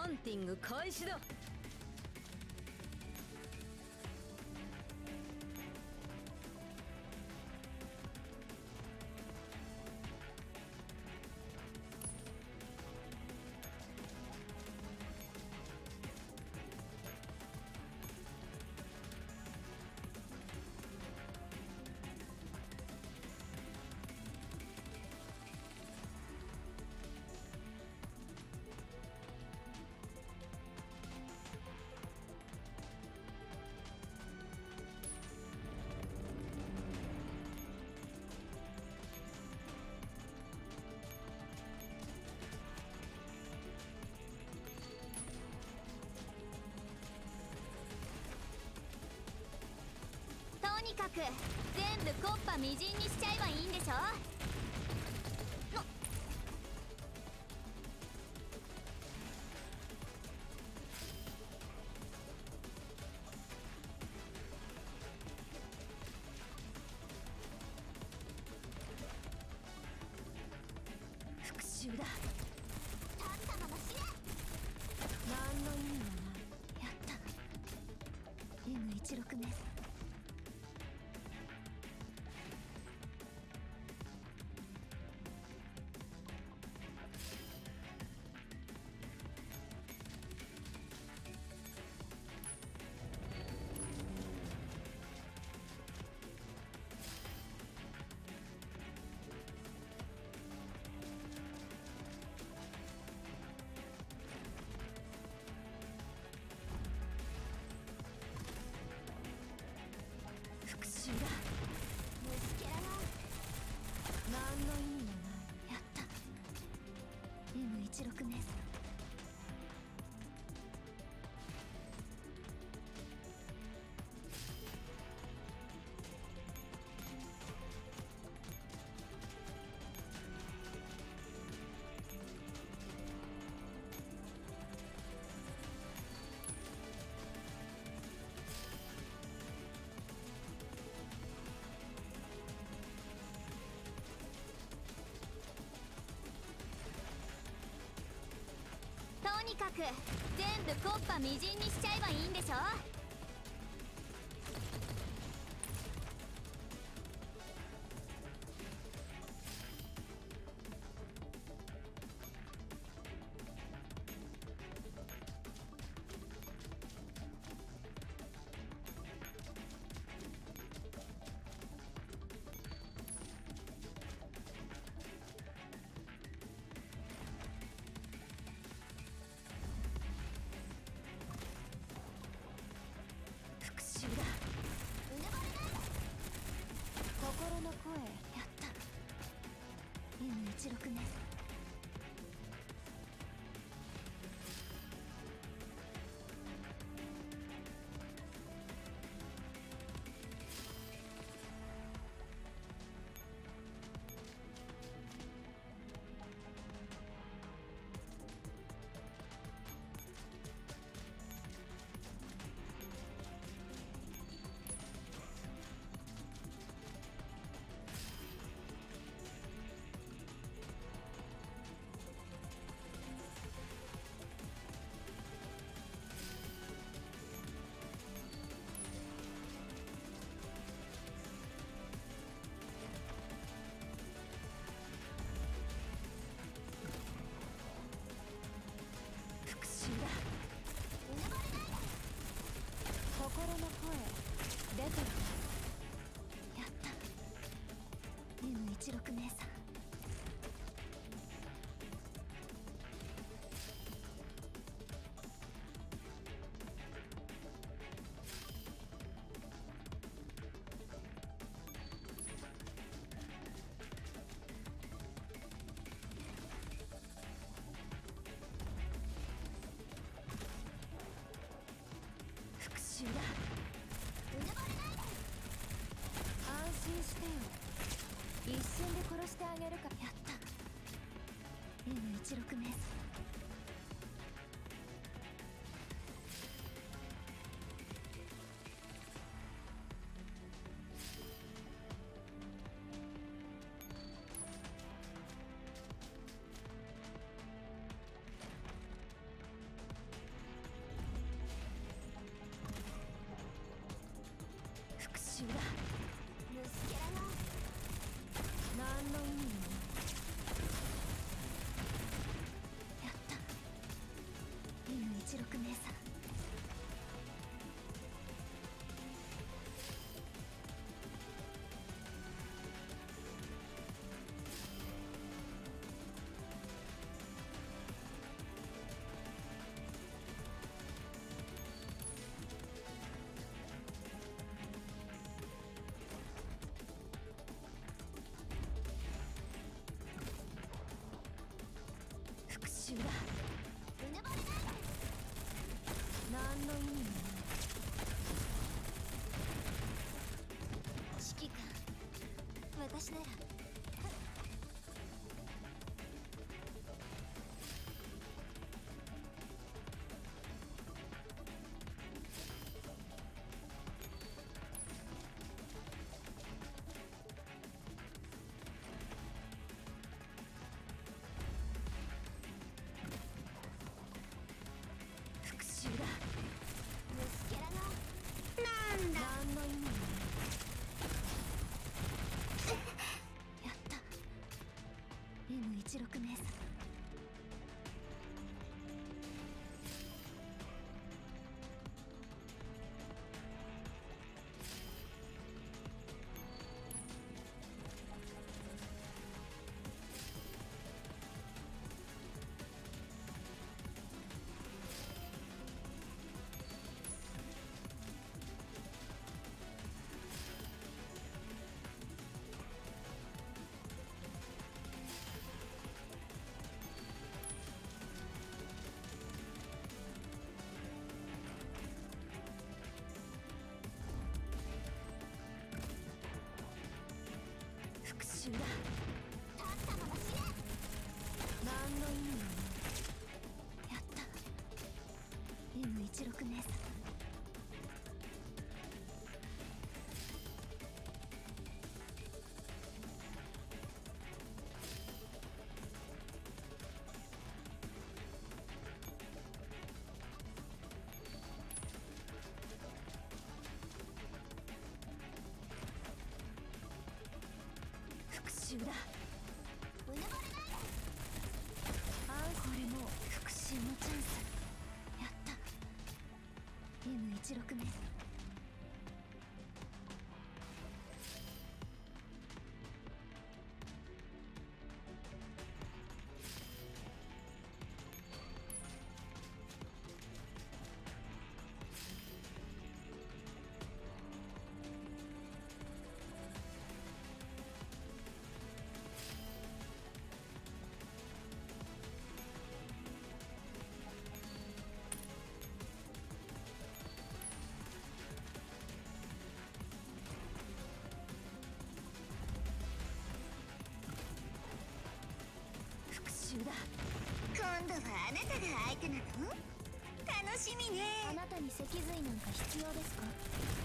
ハンティング開始だ。 とにかく全部木っ端みじんにしちゃえばいいんでしょ。 復讐だ。 立ったまま死ね。 何の意味もない。 やった。 M16 メス。 復讐だ。 虫けらが。 何の意味もない。 やった。 M16 メス。とにかく全部木っ端みじんにしちゃえばいいんでしょ。 復讐だ。 うぬぼれない。 心の声。 やった。 M16 メス。 復讐だ。 うぬぼれない。 心の声出てる。 やった。 M16 メス。 復讐だ。 うぬぼれないで。 安心してよ。一瞬で殺してあげるから。 やった。 M16 メス。 讐だ。 うぬぼれないで。 何の意味もない。 指揮官、私なら。 復讐だ。 虫けらのなんだ。何の意味もない。 やった。 M16 名作。 復讐だ。 立ったまま死ね。 何の意味もない。 やった。 M16 名作。 復讐だ。 うぬぼれないで。 これも復讐のチャンス。 やった。 M16 名作。 復讐だ。 今度はあなたが相手なの？楽しみね。 あなたに脊髄なんか必要ですか？